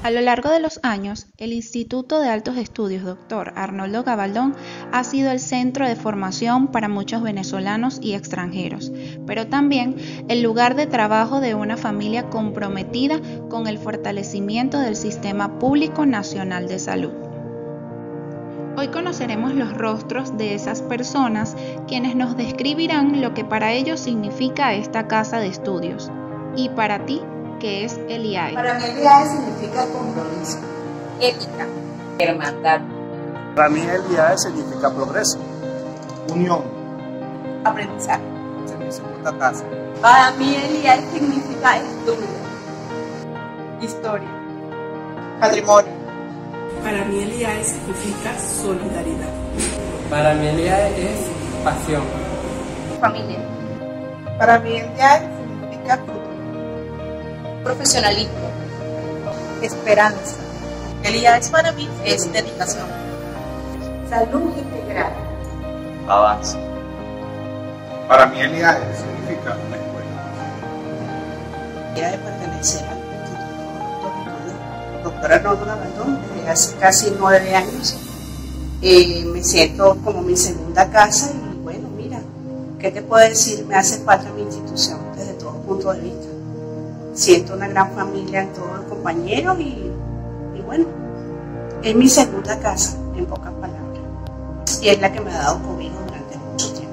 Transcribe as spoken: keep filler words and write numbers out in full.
A lo largo de los años, el Instituto de Altos Estudios doctor Arnoldo Gabaldón ha sido el centro de formación para muchos venezolanos y extranjeros, pero también el lugar de trabajo de una familia comprometida con el fortalecimiento del Sistema Público Nacional de Salud. Hoy conoceremos los rostros de esas personas quienes nos describirán lo que para ellos significa esta casa de estudios. Y para ti, ¿qué es el I A E? Para mí el I A E significa compromiso, ética, hermandad. Para mí el I A E significa progreso, unión, aprendizaje. es mi segunda casa. Para mí el I A E significa estudio, historia, patrimonio. Para mí el I A E significa solidaridad. Para mí el I A E es pasión. familia, Para mí el I A E significa futuro, profesionalismo, esperanza, el I A E para mí es dedicación, salud integral. Avance. Para mí el I A E significa una escuela. El I A E pertenece al Instituto Doctor Doctor Arnoldo Gabaldón desde hace casi nueve años. Eh, me siento como mi segunda casa y bueno, mira, ¿qué te puedo decir? Me hace falta mi institución desde todo punto de vista. Siento una gran familia en todos los compañeros y, y bueno, es mi segunda casa, en pocas palabras. Y es la que me ha dado cobijo durante mucho tiempo.